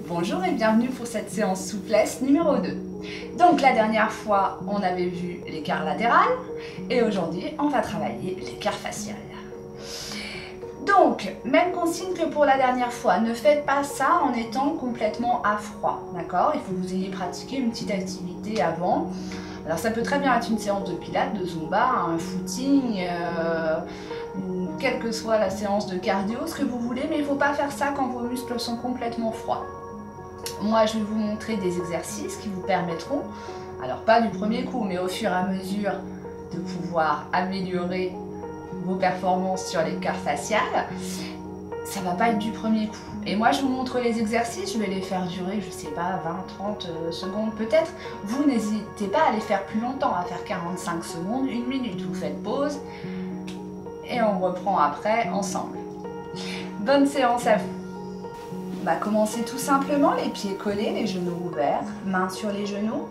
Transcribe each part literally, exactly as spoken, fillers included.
Bonjour et bienvenue pour cette séance souplesse numéro deux. Donc la dernière fois, on avait vu l'écart latéral et aujourd'hui, on va travailler l'écart facial. Donc, même consigne que pour la dernière fois, ne faites pas ça en étant complètement à froid, d'accord? Il faut que vous ayez pratiqué une petite activité avant. Alors ça peut très bien être une séance de pilates, de zumba, un footing, euh, quelle que soit la séance de cardio, ce que vous voulez, mais il ne faut pas faire ça quand vos muscles sont complètement froids. Moi, je vais vous montrer des exercices qui vous permettront, alors pas du premier coup, mais au fur et à mesure de pouvoir améliorer vos performances sur l'écart facial. Ça va pas être du premier coup. Et moi, je vous montre les exercices, je vais les faire durer, je sais pas, vingt à trente secondes peut-être. Vous n'hésitez pas à les faire plus longtemps, à faire quarante-cinq secondes, une minute. Vous faites pause et on reprend après ensemble. Bonne séance à vous. On va commencer tout simplement, les pieds collés, les genoux ouverts, mains sur les genoux.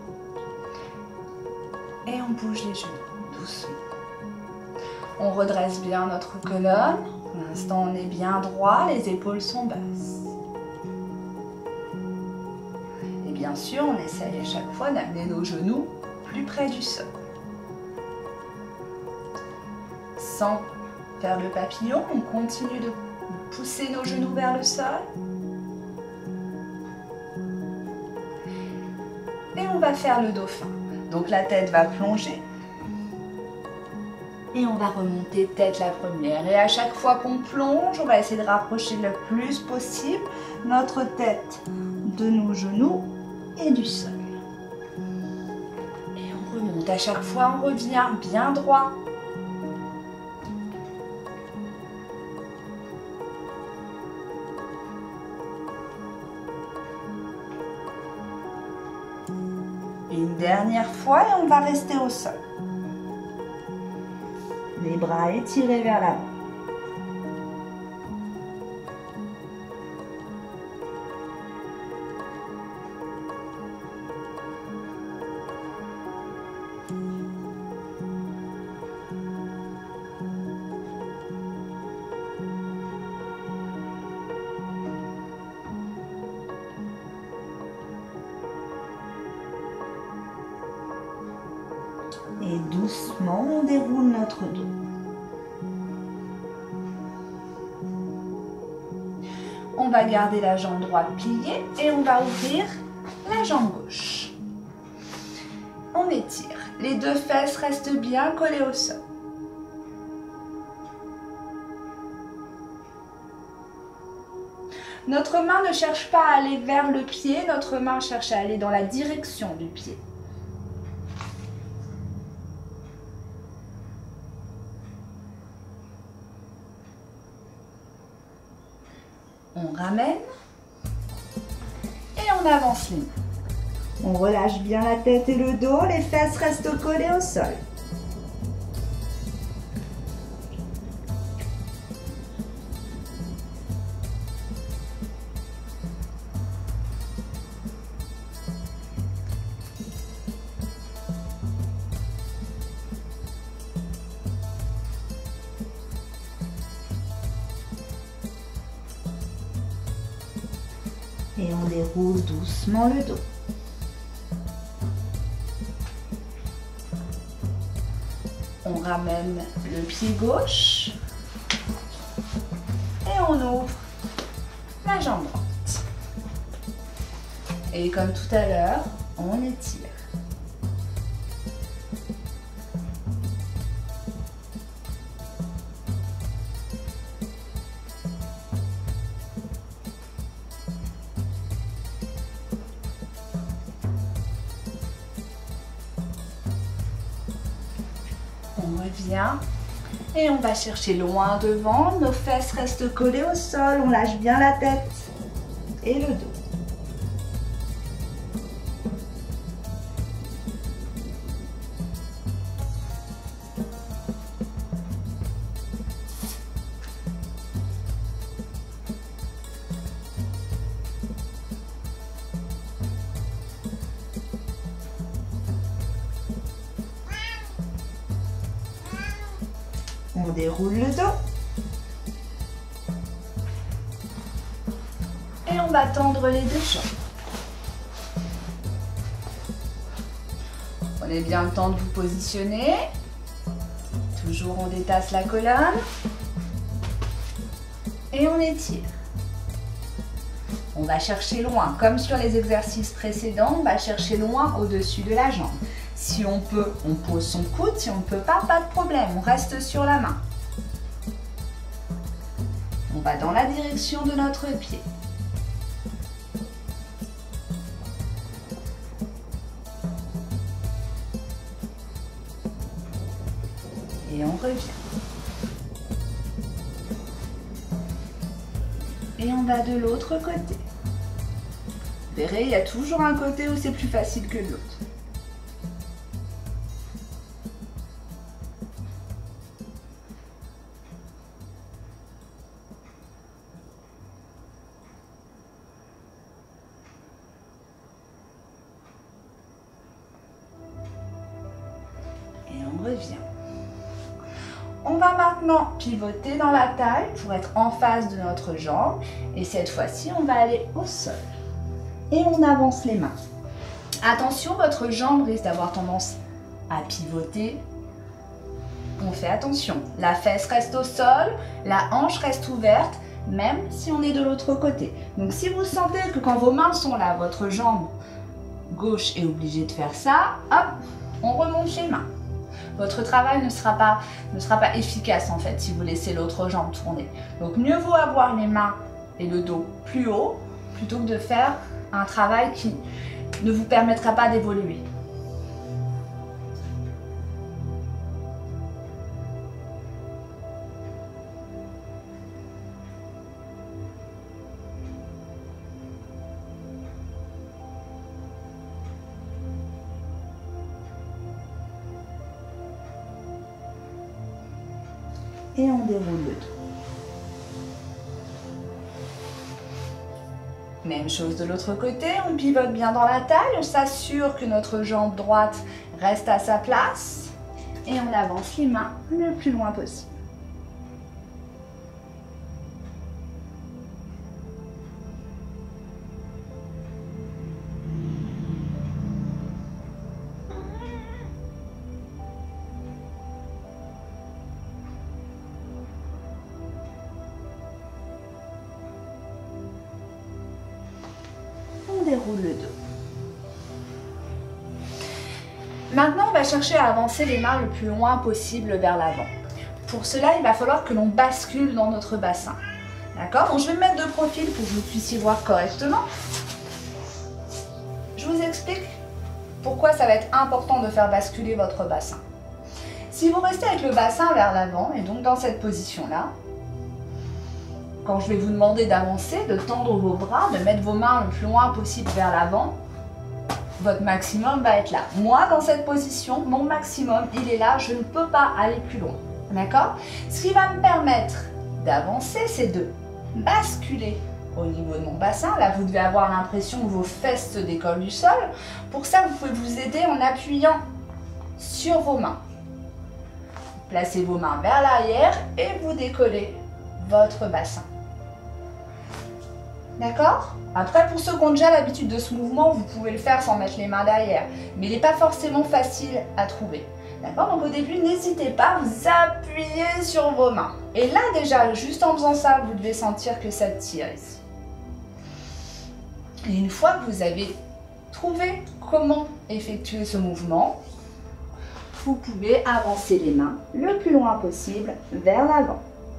Et on bouge les genoux, doucement. On redresse bien notre colonne. Pour l'instant, on est bien droit, les épaules sont basses. Et bien sûr, on essaye à chaque fois d'amener nos genoux plus près du sol. Sans faire le papillon, on continue de pousser nos genoux vers le sol. Et on va faire le dauphin. Donc la tête va plonger. Et on va remonter tête la première. Et à chaque fois qu'on plonge, on va essayer de rapprocher le plus possible notre tête de nos genoux et du sol. Et on remonte. À chaque fois, on revient bien droit. Une dernière fois et on va rester au sol. Les bras étirés vers l'avant. Et doucement, on déroule notre dos. On va garder la jambe droite pliée et on va ouvrir la jambe gauche. On étire. Les deux fesses restent bien collées au sol. Notre main ne cherche pas à aller vers le pied, notre main cherche à aller dans la direction du pied. On ramène et on avance les mains. On relâche bien la tête et le dos, les fesses restent collées au sol. Et on déroule doucement le dos. On ramène le pied gauche et on ouvre la jambe droite. Et comme tout à l'heure, on étire. On revient et on va chercher loin devant. Nos fesses restent collées au sol. On lâche bien la tête et le dos. On déroule le dos. Et on va tendre les deux jambes. Prenez bien le temps de vous positionner. Toujours on détache la colonne. Et on étire. On va chercher loin. Comme sur les exercices précédents, on va chercher loin au-dessus de la jambe. Si on peut, on pose son coude. Si on ne peut pas, pas de problème. On reste sur la main. On va dans la direction de notre pied. Et on revient. Et on va de l'autre côté. Vous verrez, il y a toujours un côté où c'est plus facile que l'autre. Et on revient. On va maintenant pivoter dans la taille pour être en face de notre jambe. Et cette fois-ci, on va aller au sol. Et on avance les mains. Attention, votre jambe risque d'avoir tendance à pivoter. On fait attention. La fesse reste au sol, la hanche reste ouverte, même si on est de l'autre côté. Donc si vous sentez que quand vos mains sont là, votre jambe gauche est obligée de faire ça, hop, on remonte les mains. Votre travail ne sera pas, ne sera pas efficace en fait si vous laissez l'autre jambe tourner. Donc mieux vaut avoir les mains et le dos plus haut plutôt que de faire un travail qui ne vous permettra pas d'évoluer. Et on déroule le dos. Même chose de l'autre côté, on pivote bien dans la taille, on s'assure que notre jambe droite reste à sa place et on avance les mains le plus loin possible. Déroule le dos. Maintenant, on va chercher à avancer les mains le plus loin possible vers l'avant. Pour cela, il va falloir que l'on bascule dans notre bassin. D'accord? Donc, je vais me mettre de profil pour que vous puissiez voir correctement. Je vous explique pourquoi ça va être important de faire basculer votre bassin. Si vous restez avec le bassin vers l'avant, et donc dans cette position-là, quand je vais vous demander d'avancer, de tendre vos bras, de mettre vos mains le plus loin possible vers l'avant, votre maximum va être là. Moi, dans cette position, mon maximum, il est là, je ne peux pas aller plus loin. D'accord? Ce qui va me permettre d'avancer, c'est de basculer au niveau de mon bassin. Là, vous devez avoir l'impression que vos fesses se décollent du sol. Pour ça, vous pouvez vous aider en appuyant sur vos mains. Placez vos mains vers l'arrière et vous décollez votre bassin. D'accord? Après, pour ceux qui ont déjà l'habitude de ce mouvement, vous pouvez le faire sans mettre les mains derrière. Mais il n'est pas forcément facile à trouver. D'accord? Donc au début, n'hésitez pas, vous appuyez sur vos mains. Et là déjà, juste en faisant ça, vous devez sentir que ça tire ici. Et une fois que vous avez trouvé comment effectuer ce mouvement, vous pouvez avancer les mains le plus loin possible vers l'avant.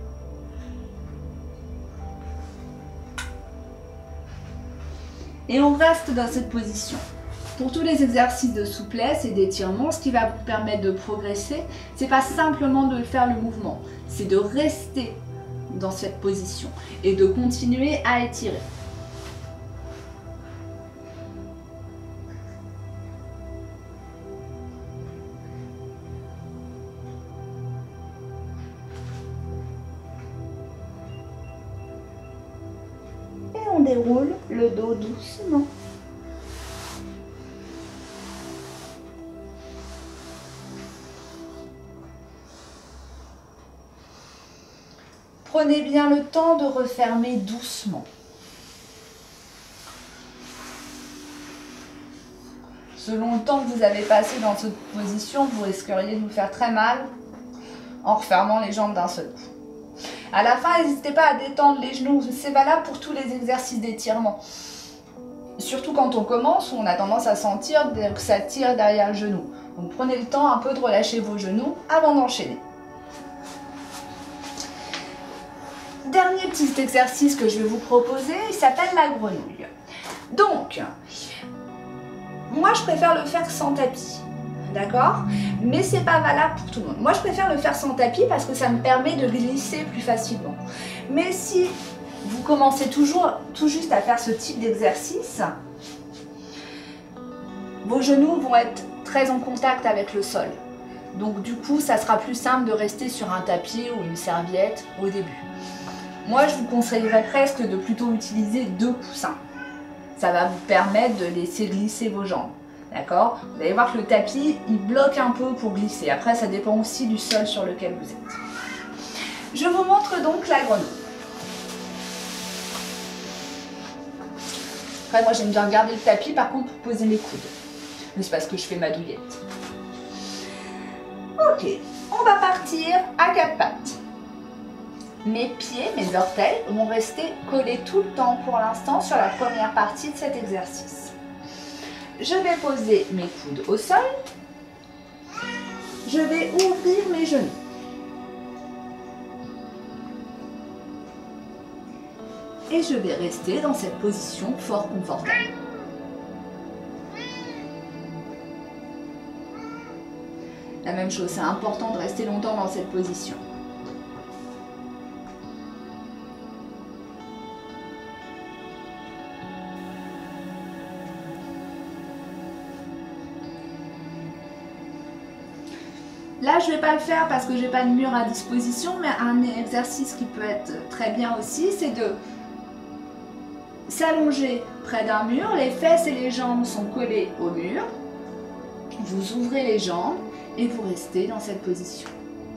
Et on reste dans cette position. Pour tous les exercices de souplesse et d'étirement, ce qui va vous permettre de progresser, c'est pas simplement de faire le mouvement, c'est de rester dans cette position et de continuer à étirer. On déroule le dos doucement. Prenez bien le temps de refermer doucement. selon le temps que vous avez passé dans cette position, vous risqueriez de vous faire très mal en refermant les jambes d'un seul coup. À la fin, n'hésitez pas à détendre les genoux, c'est valable pour tous les exercices d'étirement. Surtout quand on commence, on a tendance à sentir que ça tire derrière le genou. Donc prenez le temps un peu de relâcher vos genoux avant d'enchaîner. Dernier petit exercice que je vais vous proposer, il s'appelle la grenouille. Donc, moi je préfère le faire sans tapis, d'accord? Mais c'est pas valable pour tout le monde. Moi je préfère le faire sans tapis parce que ça me permet de glisser plus facilement. Mais si vous commencez toujours tout juste à faire ce type d'exercice, vos genoux vont être très en contact avec le sol. Donc du coup, ça sera plus simple de rester sur un tapis ou une serviette au début. Moi, je vous conseillerais presque de plutôt utiliser deux coussins. Ça va vous permettre de laisser glisser vos jambes. D'accord? Vous allez voir que le tapis, il bloque un peu pour glisser. Après, ça dépend aussi du sol sur lequel vous êtes. Je vous montre donc la grenouille. Après, moi, j'aime bien garder le tapis, par contre, pour poser mes coudes. Mais c'est parce que je fais ma douillette. Ok, on va partir à quatre pattes. Mes pieds, mes orteils vont rester collés tout le temps pour l'instant sur la première partie de cet exercice. Je vais poser mes coudes au sol. Je vais ouvrir mes genoux. Et je vais rester dans cette position fort confortable. La même chose, c'est important de rester longtemps dans cette position. Là, je ne vais pas le faire parce que je n'ai pas de mur à disposition, mais un exercice qui peut être très bien aussi, c'est de s'allonger près d'un mur. Les fesses et les jambes sont collées au mur. Vous ouvrez les jambes et vous restez dans cette position.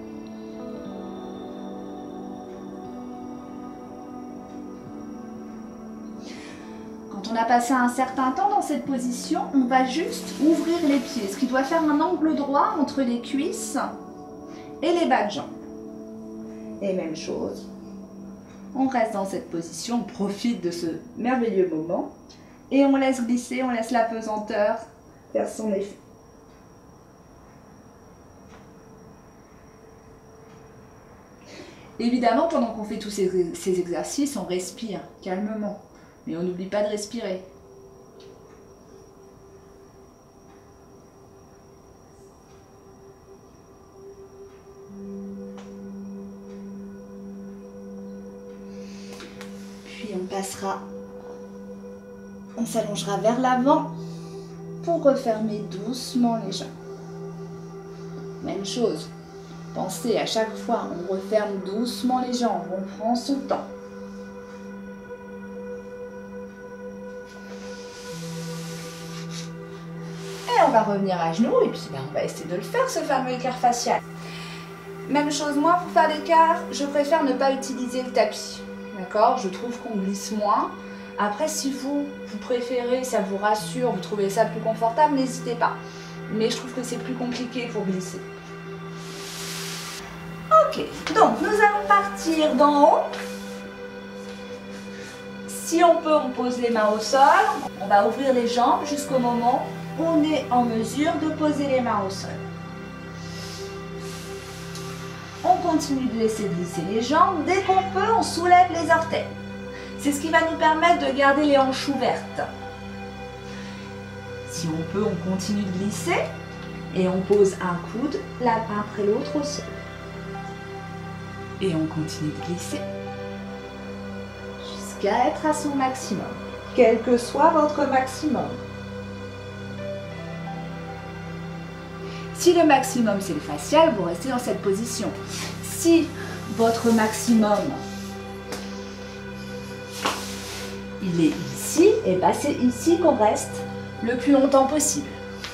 Quand on a passé un certain temps dans cette position, on va juste ouvrir les pieds, ce qui doit faire un angle droit entre les cuisses et les bas de jambes. Et même chose, on reste dans cette position, on profite de ce merveilleux moment et on laisse glisser, on laisse la pesanteur faire son effet. Évidemment, pendant qu'on fait tous ces, ces exercices, on respire calmement. Mais on n'oublie pas de respirer. Puis on passera, on s'allongera vers l'avant pour refermer doucement les jambes. Même chose. Pensez à chaque fois, on referme doucement les jambes, on prend son temps. Et on va revenir à genoux et puis ben, on va essayer de le faire, ce fameux écart facial. Même chose, moi pour faire l'écart, je préfère ne pas utiliser le tapis. D'accord? Je trouve qu'on glisse moins. Après, si vous, vous préférez, ça vous rassure, vous trouvez ça plus confortable, n'hésitez pas. Mais je trouve que c'est plus compliqué pour glisser. Ok, donc nous allons partir d'en haut. Si on peut, on pose les mains au sol. On va ouvrir les jambes jusqu'au moment où on est en mesure de poser les mains au sol. On continue de laisser glisser les jambes. Dès qu'on peut, on soulève les orteils. C'est ce qui va nous permettre de garder les hanches ouvertes. Si on peut, on continue de glisser et on pose un coude l'un après l'autre au sol. Et on continue de glisser jusqu'à être à son maximum, quel que soit votre maximum. Si le maximum c'est le facial, vous restez dans cette position. Si votre maximum il est ici, et bien c'est ici qu'on reste le plus longtemps possible.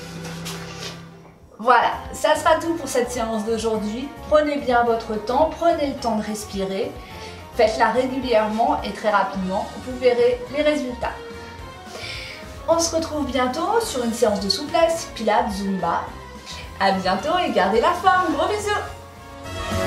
Voilà, ça sera tout pour cette séance d'aujourd'hui. Prenez bien votre temps, prenez le temps de respirer. Faites-la régulièrement et très rapidement, vous verrez les résultats. On se retrouve bientôt sur une séance de souplesse, pilates, zumba. À bientôt et gardez la forme. Gros bisous.